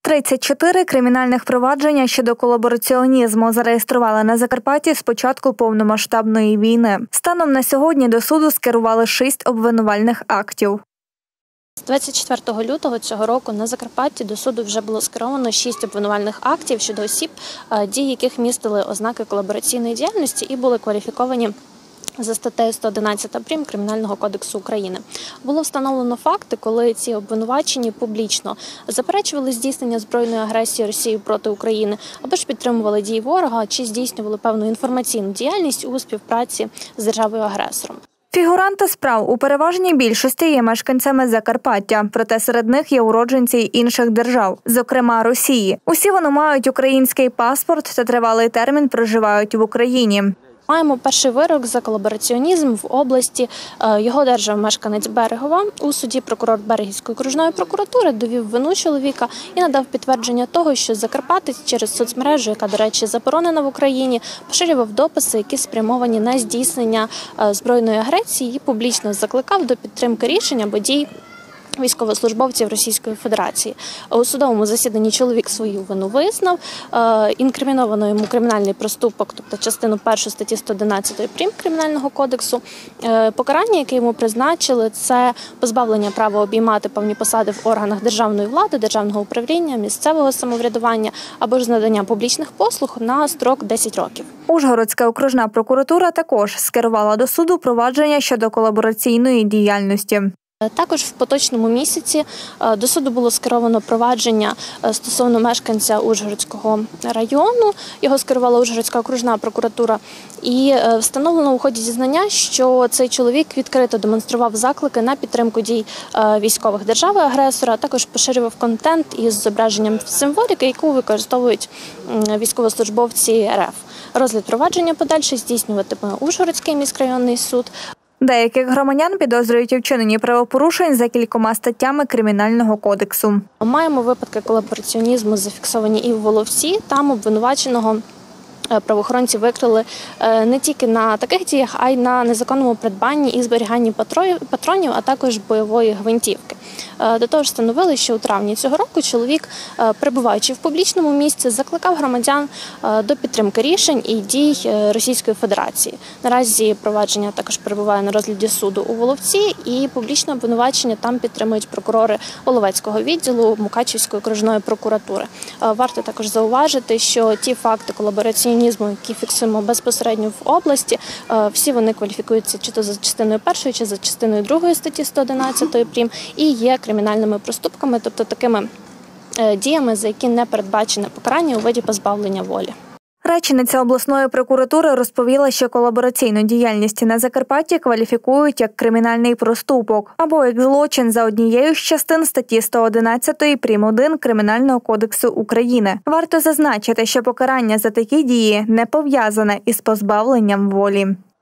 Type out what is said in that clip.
34 кримінальних провадження щодо колабораціонізму зареєстрували на Закарпатті з початку повномасштабної війни. Станом на сьогодні до суду скерували 6 обвинувальних актів. З 24 лютого цього року на Закарпатті до суду вже було скеровано 6 обвинувальних актів щодо осіб, дії яких містили ознаки колабораційної діяльності і були кваліфіковані за статтею 111 прим. Кримінального кодексу України. Було встановлено факти, коли ці обвинувачені публічно заперечували здійснення збройної агресії Росії проти України, або ж підтримували дії ворога, чи здійснювали певну інформаційну діяльність у співпраці з державою-агресором. Фігуранти справ у переважній більшості є мешканцями Закарпаття, проте серед них є уродженці інших держав, зокрема Росії. Усі вони мають український паспорт та тривалий термін проживають в Україні. Маємо перший вирок за колабораціонізм в області. Його одержав мешканець Берегова. У суді прокурор Берегівської окружної прокуратури довів вину чоловіка і надав підтвердження того, що закарпатець через соцмережу, яка, до речі, заборонена в Україні, поширював дописи, які спрямовані на здійснення збройної агресії і публічно закликав до підтримки рішень або дій військовослужбовців Російської Федерації. У судовому засіданні чоловік свою вину визнав, інкриміновано йому кримінальний проступок, тобто частину 1 статті 111 прим. Кримінального кодексу. Покарання, яке йому призначили, це позбавлення права обіймати певні посади в органах державної влади, державного управління, місцевого самоврядування або ж надання публічних послуг на строк 10 років. Ужгородська окружна прокуратура також скерувала до суду провадження щодо колабораційної діяльності. Також в поточному місяці до суду було скеровано провадження стосовно мешканця Ужгородського району. Його скерувала Ужгородська окружна прокуратура. І встановлено у ході зізнання, що цей чоловік відкрито демонстрував заклики на підтримку дій військових держави-агресора, а також поширював контент із зображенням символіки, яку використовують військовослужбовці РФ. Розгляд провадження подальше здійснюватиме Ужгородський міськрайонний суд. Деяких громадян підозрюють у вчиненні правопорушень за кількома статтями Кримінального кодексу. Маємо випадки колабораціонізму зафіксовані і в Воловці. Там обвинуваченого правоохоронці викрили не тільки на таких діях, а й на незаконному придбанні і зберіганні патронів, а також бойової гвинтівки. До того ж встановили, що у травні цього року чоловік, перебуваючи в публічному місці, закликав громадян до підтримки рішень і дій Російської Федерації. Наразі провадження також перебуває на розгляді суду у Воловці, і публічне обвинувачення там підтримують прокурори Воловецького відділу Мукачівської окружної прокуратури. Варто також зауважити, що ті факти колабораціонізму, які фіксуємо безпосередньо в області, всі вони кваліфікуються чи то за частиною 1, чи за частиною 2 статті 111 прим. І є кримінальними проступками, тобто такими діями, за які не передбачене покарання у виді позбавлення волі. Речниця обласної прокуратури розповіла, що колабораційну діяльність на Закарпатті кваліфікують як кримінальний проступок або як злочин за однією з частин статті 111 прим. 1 Кримінального кодексу України. Варто зазначити, що покарання за такі дії не пов'язане із позбавленням волі.